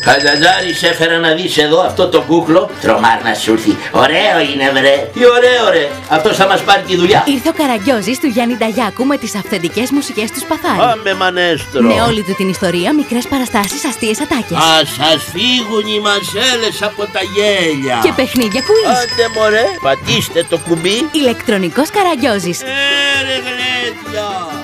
Χατζατζάρης, έφερα να δεις εδώ αυτό το κούκλο. Τρομάρ να σου έρθει. Ωραίο είναι, βρε. Τι ωραίο, ρε. Αυτός θα μας πάρει τη δουλειά. Ήρθε ο Καραγκιόζης του Γιάννη Νταγιάκου με τις αυθεντικές μουσικές του Σπαθάρη. Πάμε, μανέστρο. Με όλη του την ιστορία, μικρές παραστάσεις, αστείες ατάκες. Ας σας φύγουν οι μαζέλες από τα γέλια. Και παιχνίδια κουίζ. Άντε μωρέ, πατήστε το κουμπί. Ηλεκτρονικός Καραγκιόζης. Ρε γλέντια.